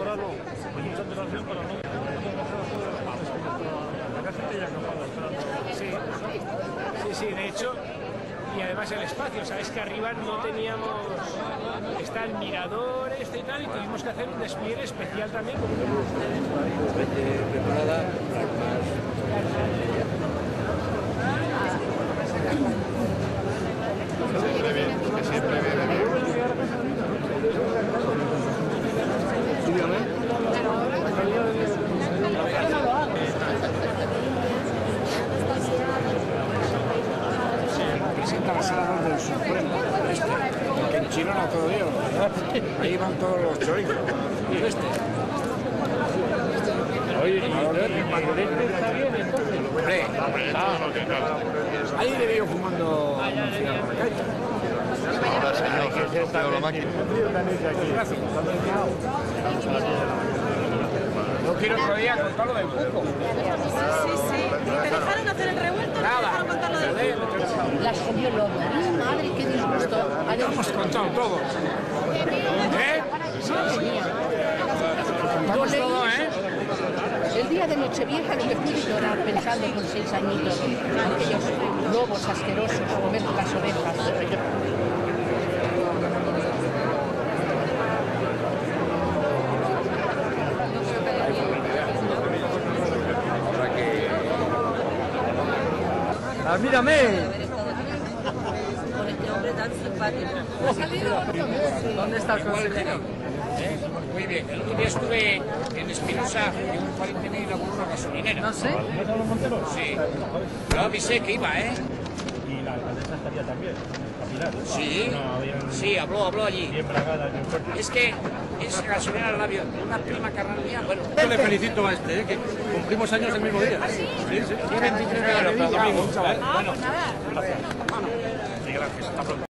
mejorarlo con mucha antelación para no la gente ya acabado esperando. Sí, de hecho, y además el espacio, sabes que arriba no teníamos, está el mirador y tal, y tuvimos que hacer un despliegue especial también. Preparada para más. Siempre bien, que siempre viene bien. Presenta la sala del Supremo, que en China no todo Dios. Ahí van todos los chorizos. Y este. Oye, está bien entonces. Hombre, ahí le veo fumando un cigarro en la calle. Ahora señor, tengo la máquina. Gracias. No quiero otro día contar lo del cuco. Sí. ¿Te dejaron hacer el revuelto? Nada. ¿Te dejaron contar lo del cuco? La subió loco. ¡Ay, madre, qué disgusto! Hemos contado todo. ¿Eh? Contamos todo, ¿eh? El día de Nochevieja lo que pude llorar pensando con 6 añitos, aquellos lobos asquerosos comer las ovejas. ¡Mírame! Con este hombre tan simpático. ¿Dónde está el consejero? Muy bien, el otro día estuve en Espinosa, en un pariente mío inauguró una gasolinera. ¿No sé? Sí. Yo avisé que iba, ¿eh? Y la alcaldesa estaría también, Pilar. Sí, sí, habló allí. Bien bragada, bien fuerte. Es que es gasolinera al labio de una prima carnal mía, bueno. Yo le felicito a este, que cumplimos años el mismo día. Sí. Tiene 23 de domingo. Bueno, gracias. Hasta pronto.